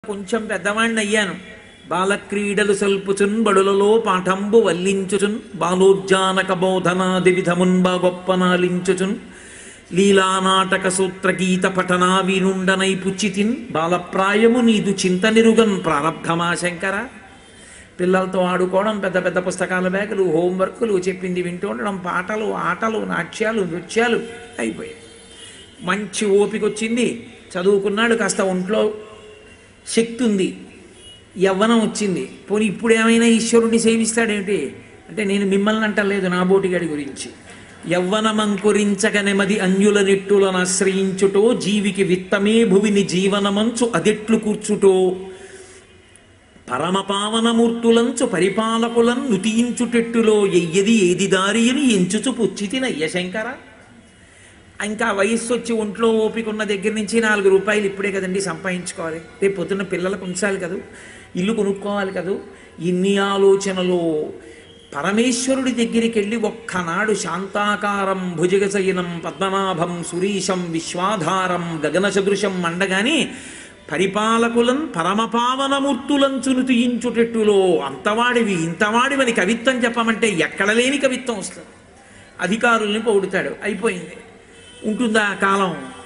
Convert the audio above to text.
కొంచెం పెద్దవాణ్ణి అయ్యాను. బాలక్రీడలు సల్పుచున్ బడులలో పాఠంబు వల్లించుచున్ బాలోజ్జానక బోధనాది విధమున్ బాగొప్పనాలించుచున్ లీలానాటక సూత్ర గీత పఠనా వినుండనై పుచ్చితిన్ బాలప్రాయము నీదు చింత నిరుగన్ ప్రారబ్ధమా శంకర. పిల్లలతో ఆడుకోవడం, పెద్ద పెద్ద పుస్తకాల బ్యాగులు, హోంవర్కులు, చెప్పింది వింటూ ఉండడం, పాటలు, ఆటలు, నాట్యాలు, నృత్యాలు అయిపోయాయి. మంచి ఓపిక వచ్చింది, చదువుకున్నాడు, కాస్త ఒంట్లో శక్తి ఉంది, యవ్వనం వచ్చింది. పోనీ ఇప్పుడు ఏమైనా ఈశ్వరుణ్ణి సేవిస్తాడేమిటి అంటే, నేను మిమ్మల్ని అంటలేదు, నా బోటిగాడి గురించి. యవ్వనమంకురించక నెమది అన్యుల నెట్టులను ఆశ్రయించుటో జీవికి విత్తమే భువిని జీవనమంచు అదెట్లు కూర్చుటో పరమపావనమూర్తులంచు పరిపాలకులను నుతియించుటెట్టులో ఎయ్యది ఏది దారి అని ఎంచుచు పుచ్చితినయ్య శంకర. ఇంకా వయస్సు వచ్చి ఒంట్లో ఓపికన్న దగ్గర నుంచి 4 రూపాయలు ఇప్పుడే కదండి సంపాదించుకోవాలి, రేపు పొద్దున్న పిల్లలకు ఉంచాలి కదూ, ఇల్లు కొనుక్కోవాలి కదూ. ఇన్ని ఆలోచనలు పరమేశ్వరుడి దగ్గరికి వెళ్ళి ఒక్కనాడు శాంతాకారం భుజగశయనం పద్మనాభం సురీశం విశ్వాధారం గగన సదృశం మండగాని పరిపాలకులను పరమపావనమూర్తులంచును తీయించుటెట్టులో అంతవాడివి ఇంతవాడివని కవిత్వం చెప్పమంటే ఎక్కడ లేని కవిత్వం వస్తుంది. అధికారుల్ని పొగుడుతాడు, అయిపోయింది. ఉంటుందా కాలం?